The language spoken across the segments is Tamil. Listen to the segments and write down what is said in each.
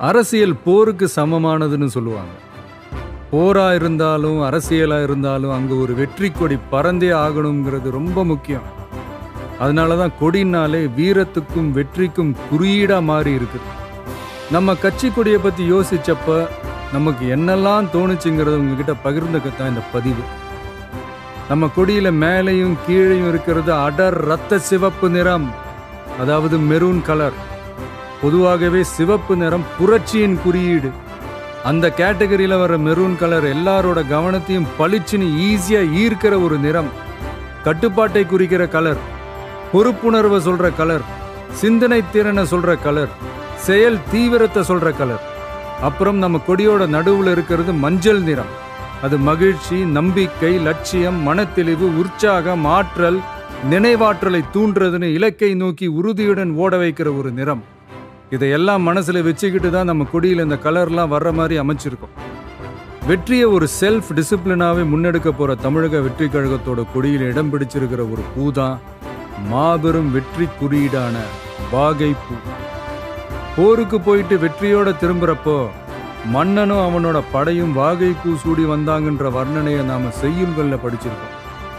அரசியல் போருக்கு சமமானதுன்னு சொல்லுவாங்க. போரா இருந்தாலும் அரசியலா இருந்தாலும் அங்க ஒரு வெற்றி கொடி பறந்தே ஆகணுங்கிறது ரொம்ப முக்கியம். அதனாலதான் கொடினாலே வீரத்துக்கும் வெற்றிக்கும் குறியீடா மாறி இருக்குது. நம்ம கட்சி கொடியை பத்தி யோசிச்சப்ப நமக்கு என்னெல்லாம் தோணுச்சுங்கிறது உங்ககிட்ட பகிர்ந்துக்கத்தான் இந்த பதிவு. நம்ம கொடியில மேலையும் கீழையும் இருக்கிறது அடர் ரத்த சிவப்பு நிறம், அதாவது மெரூன் கலர். பொதுவாகவே சிவப்பு நிறம் புரட்சியின் குறியீடு. அந்த கேட்டகரியில வர மெரூன் கலர் எல்லாரோட கவனத்தையும் பளிச்சுன்னு ஈஸியா ஈர்க்கிற ஒரு நிறம். கட்டுப்பாட்டை குறிக்கிற கலர், பொறுப்புணர்வை சொல்ற கலர், சிந்தனை திறனை சொல்ற கலர், செயல் தீவிரத்தை சொல்ற கலர். அப்புறம் நம்ம கொடியோட நடுவுல இருக்கிறது மஞ்சள் நிறம். அது மகிழ்ச்சி, நம்பிக்கை, லட்சியம், மனத்தெளிவு, உற்சாகம், ஆற்றல், நினைவாற்றலை தூண்டுறதுன்னு இலக்கை நோக்கி உறுதியுடன் ஓட வைக்கிற ஒரு நிறம். இதையெல்லாம் மனசுல வச்சுக்கிட்டு தான் நம்ம கொடியில் இந்த கலர்லாம் வர்ற மாதிரி அமைச்சிருக்கோம். வெற்றியை ஒரு செல்ஃப் டிசிப்ளினாவே முன்னெடுக்க போற தமிழக வெற்றி கழகத்தோட கொடியில் இடம் பிடிச்சிருக்கிற ஒரு பூ தான் மாபெரும் வெற்றி குறியீடான வாகை பூ. போருக்கு போயிட்டு வெற்றியோட திரும்புறப்போ மன்னனும் அவனோட படையும் வாகை பூ சூடி வந்தாங்கன்ற வர்ணனையை நாம செய்யுள்கள்ல படிச்சிருக்கோம்.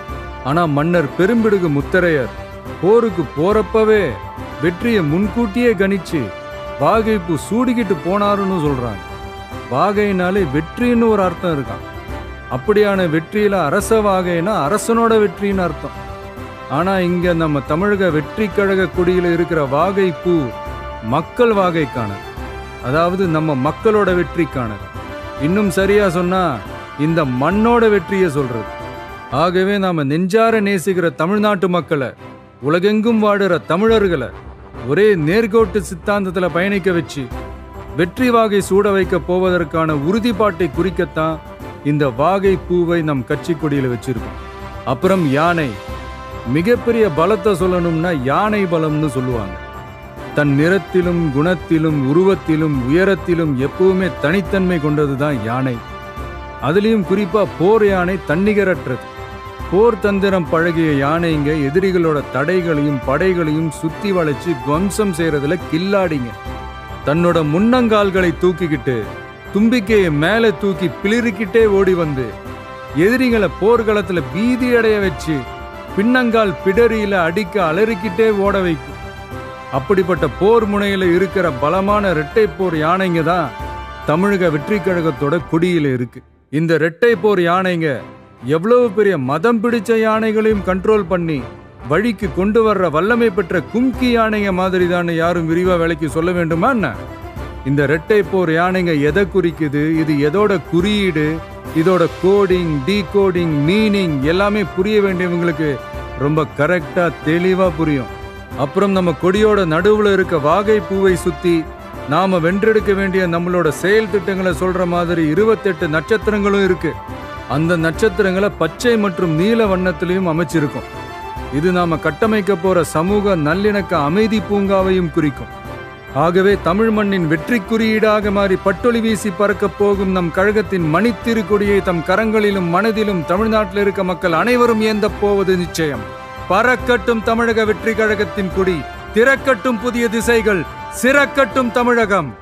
ஆனா மன்னர் பெரும்பிடுகு முத்தரையர் போருக்கு போறப்பவே வெற்றியை முன்கூட்டியே கணிச்சு வாகை பூ சூடிக்கிட்டு போனாருன்னு சொல்றாங்க. வாகைனாலே வெற்றின்னு ஒரு அர்த்தம் இருக்கான். அப்படியான வெற்றியில அரச வாகைனா அரசனோட வெற்றின்னு அர்த்தம். ஆனா இங்க நம்ம தமிழக வெற்றி கழக கொடியில இருக்கிற வாகை பூ மக்கள் வாகைக்கானது, அதாவது நம்ம மக்களோட வெற்றிக்கானது. இன்னும் சரியா சொன்னா இந்த மண்ணோட வெற்றியை சொல்றது. ஆகவே நாம நெஞ்சார நேசிக்கிற தமிழ்நாட்டு மக்களை, உலகெங்கும் வாடுற தமிழர்களை ஒரே நேர்கோட்டு சித்தாந்தத்துல பயணிக்க வச்சு வெற்றி வாகை சூட வைக்க போவதற்கான உறுதிப்பாட்டை குறிக்கத்தான் இந்த வாகை பூவை நம் கட்சி கொடியில வச்சிருக்கோம். அப்புறம் யானை. மிகப்பெரிய பலத்தை சொல்லணும்னா யானை பலம்னு சொல்லுவாங்க. தன் நிறத்திலும் குணத்திலும் உருவத்திலும் உயரத்திலும் எப்பவுமே தனித்தன்மை கொண்டதுதான் யானை. அதுலயும் குறிப்பா போர் யானை தன்னிகரற்றது. போர் தந்திரம் பழகிய யானைங்க எதிரிகளோட தடைகளையும் படைகளையும் சுத்தி வளைச்சு துவம்சம் செய்யறதுல கில்லாடிங்க. தன்னோட முன்னங்கால்களை தூக்கிக்கிட்டு தும்பிக்கையை மேல தூக்கி பிளிரிக்கிட்டே ஓடி வந்து எதிரிகளை போர்க்களத்துல பீதி அடைய வச்சு பின்னங்கால் பிடரியில அடிக்க அலறிக்கிட்டே ஓட வைக்கும். அப்படிப்பட்ட போர் முனையில இருக்கிற பலமான இரட்டை போர் யானைங்க தான் தமிழக வெற்றி கழகத்தோட கொடியில இருக்கு. இந்த இரட்டை போர் யானைங்க எவ்வளவு பெரிய மதம் பிடிச்ச யானைகளையும் கண்ட்ரோல் பண்ணி வழிக்கு கொண்டு வர்ற வல்லமை பெற்ற கும்கி யானைங்க மாதிரி தான் யாரும் விரிவா விலைக்கு சொல்ல வேண்டுமா என்ன? இந்த இரட்டை போர் யானைங்க எதை குறிக்குது, இது எதோட குறியீடு, இதோட கோடிங், டீகோடிங், மீனிங் எல்லாமே புரிய வேண்டியவங்களுக்கு ரொம்ப கரெக்டா தெளிவா புரியும். அப்புறம் நம்ம கொடியோட நடுவுல இருக்க வாகை பூவை சுத்தி நாம வென்றெடுக்க வேண்டிய நம்மளோட செயல் திட்டங்களை சொல்ற மாதிரி 28 நட்சத்திரங்களும் இருக்கு. அந்த நட்சத்திரங்களை பச்சை மற்றும் நீல வண்ணத்திலையும் அமைச்சிருக்கும். இது நாம கட்டமைக்க போற சமூக நல்லிணக்க அமைதி பூங்காவையும் குறிக்கும். ஆகவே தமிழ் மண்ணின் வெற்றி குறியீடாக மாறி பட்டொலி வீசி பறக்க போகும் நம் கழகத்தின் மணித்திரு கொடியை தம் கரங்களிலும் மனதிலும் தமிழ்நாட்டில் இருக்க மக்கள் அனைவரும் ஏந்த போவது நிச்சயம். பறக்கட்டும் தமிழக வெற்றி கழகத்தின் கொடி, திறக்கட்டும் புதிய திசைகள், சிறக்கட்டும் தமிழகம்.